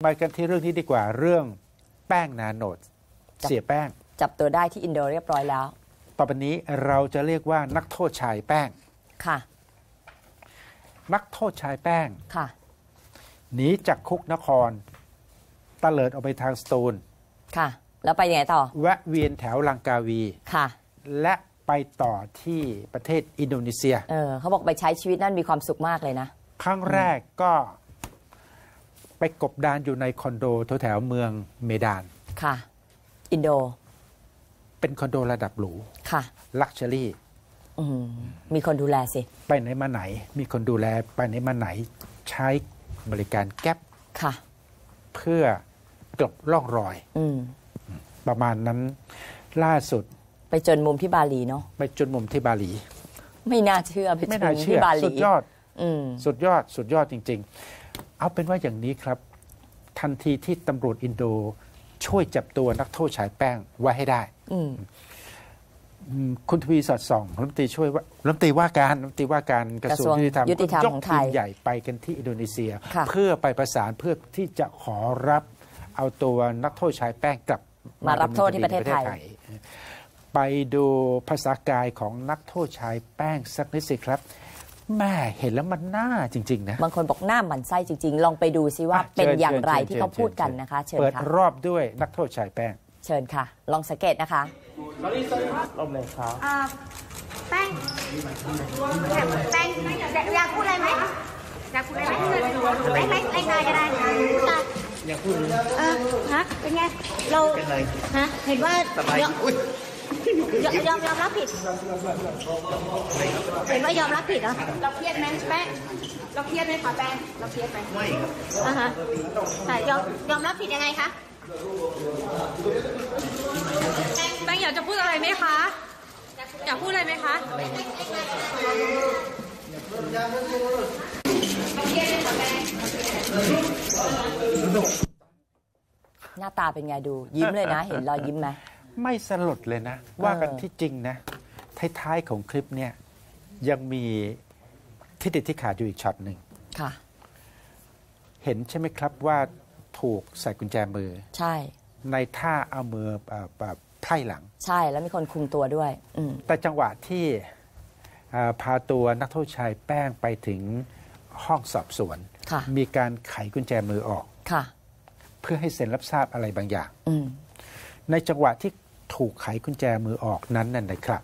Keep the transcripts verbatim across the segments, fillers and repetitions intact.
ไปกันที่เรื่องนี้ดีกว่าเรื่องแป้งนาโนดเสียแป้งจับตัวได้ที่อินโดเรียบร้อยแล้วต่อไปนี้เราจะเรียกว่านักโทษชายแป้งค่ะนักโทษชายแป้งค่ะหนีจากคุกนครตะเลิดออกไปทางสตูลค่ะแล้วไปยังไงต่อแวะเวียนแถวลังกาวีค่ะและไปต่อที่ประเทศอินโดนีเซียเออเขาบอกไปใช้ชีวิตนั่นมีความสุขมากเลยนะครั้งแรกก็ไปกบดานอยู่ในคอนโดแถวเมืองเมดานค่ะอินโดเป็นคอนโดระดับหรูค่ะลักชัวรี่มีคนดูแลสิไปไหนมาไหนมีคนดูแลไปไหนมาไหนใช้บริการแก๊ปค่ะเพื่อกลบล่องรอยประมาณนั้นล่าสุดไปจนมุมที่บาหลีเนาะไปจนมุมที่บาหลีไม่น่าเชื่อไปจนมุมที่บาหลีสุดยอดสุดยอดสุดยอดจริงๆเอาเป็นว่าอย่างนี้ครับทันทีที่ตำรวจอินโดช่วยจับตัวนักโทษชายแป้งไว้ให้ได้คุณทวีสอดส่องรัฐมนตรีช่วยรัฐมนตรีว่าการรัฐมนตรีว่าการกระทรวงยุติธรรมยกทีมใหญ่ไปกันที่อินโดนีเซียเพื่อไปประสานเพื่อที่จะขอรับเอาตัวนักโทษชายแป้งกลับมารับโทษที่ประเทศไทยไปดูภาษากายของนักโทษชายแป้งสักนิดสิครับแม่เห็นแล้วมันน่าจริงๆนะบางคนบอกหน้าหมันไส้จริงๆลองไปดูซิว่าเป็นอย่างไรที่เขาพูดกันนะคะเชิญค่ะเปิดรอบด้วยนักโทษชายแป้งเชิญค่ะลองสังเกตนะคะรอบเลยครับแป้งแป้งอยากพูดอะไรไหมอยากพูดอะไรไหมไม่ไม่ไม่ได้ก็ได้อยากพูดเออฮะเป็นไงเราฮะเห็นว่ายอมยอมยอมรับผิดเห็นว่ายอมรับผิดเหรอเราเครียดไหมแป้งเราเครียดไหมคะแป้งเราเครียดไหมไม่ครับอ่าฮะแต่ยอมยอมรับผิดยังไงคะแป้งอยากจะพูดอะไรไหมคะอยากพูดอะไรไหมคะหน้าตาเป็นไงดูยิ้มเลยนะเห็นรอยยิ้มไหมไม่สลดเลยนะว่ากันที่จริงนะท้ายๆของคลิปเนี่ยยังมีที่ติดที่ขาดอยู่อีกช็อตหนึ่งค่ะเห็นใช่ไหมครับว่าถูกใส่กุญแจมือใช่ในท่าเอามือแบบไพร่หลังใช่แล้วมีคนคุมตัวด้วยแต่จังหวะที่พาตัวนักโทษชายแป้งไปถึงห้องสอบสวนมีการไขกุญแจมือออกเพื่อให้เซ็นรับทราบอะไรบางอย่างในจังหวะที่ถูกไขกุญแจมือออกนั้นนั่นนะครับ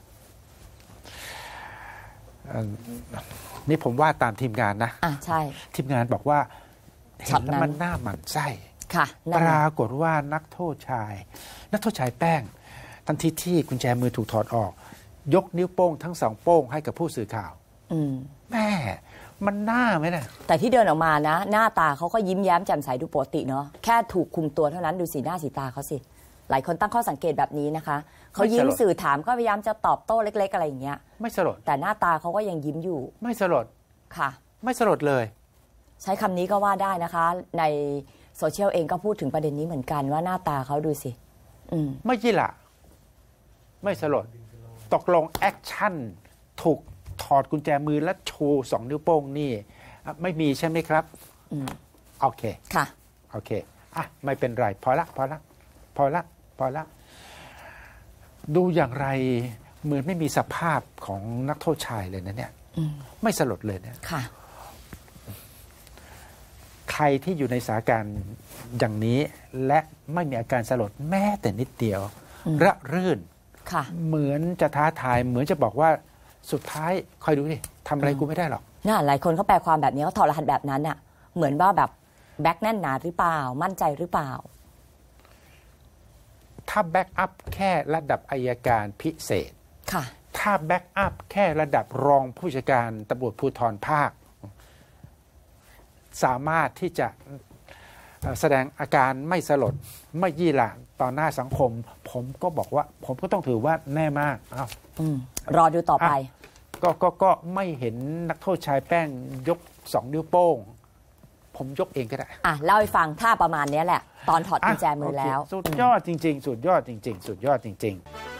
นี่ผมว่าตามทีมงานนะอ่ะใช่ทีมงานบอกว่าเห็นแล้วมันหน้าหมั่นไส้ค่ะปรากฏว่านักโทษชายนักโทษชายแป้งทันทีที่กุญแจมือถูกถอดออกยกนิ้วโป้งทั้งสองโป้งให้กับผู้สื่อข่าวแม่มันหน้าไหมนะแต่ที่เดินออกมานะหน้าตาเขาก็ยิ้มแย้มแจ่มใสดูปกติเนาะแค่ถูกคุมตัวเท่านั้นดูสีหน้าสีตาเขาสิหลายคนตั้งข้อสังเกตแบบนี้นะคะเขายิ้มสื่อถามก็พยายามจะตอบโต้เล็กๆอะไรอย่างเงี้ยไม่สลดแต่หน้าตาเขาก็ยังยิ้มอยู่ไม่สลดค่ะไม่สลดเลยใช้คำนี้ก็ว่าได้นะคะในโซเชียลเองก็พูดถึงประเด็นนี้เหมือนกันว่าหน้าตาเขาดูสิไม่ยี่ละไม่สลดตกลงแอคชั่นถูกถอดกุญแจมือและชูสองนิ้วโป้งนี่ไม่มีใช่ไหมครับโอเคค่ะโอเคอ่ะไม่เป็นไรพอละพอละพอละพอละดูอย่างไรเหมือนไม่มีสภาพของนักโทษชายเลยนะเนี่ยไม่สลดเลยเนี่ยค่ะใครที่อยู่ในสถานการณ์อย่างนี้และไม่มีอาการสลดแม้แต่นิดเดียวระรื่นเหมือนจะท้าทายเหมือนจะบอกว่าสุดท้ายคอยดูดิทำอะไรกูไม่ได้หรอกน่าหลายคนเขาแปลความแบบนี้เขาถอดรหัสแบบนั้นน่ะเหมือนว่าแบบแบ็คแน่นหนาหรือเปล่ามั่นใจหรือเปล่าถ้าแบ็กอัพแค่ระดับอัยการพิเศษค่ะถ้าแบ็กอัพแค่ระดับรองผู้จัดการตำรวจภูธรภาคสามารถที่จะแสดงอาการไม่สลดไม่ยี่หละต่อหน้าสังคมผมก็บอกว่าผมก็ต้องถือว่าแน่มากอ้าวรอดูต่อไปก็ก็ก็ไม่เห็นนักโทษชายแป้งยกสองนิ้วโป้งผมยกเองก็ได้อ่ะเล่าให้ฟังท่าประมาณนี้แหละตอนถอดกุญแจมือแล้วสุดยอดจริงๆสุดยอดจริงๆสุดยอดจริงๆ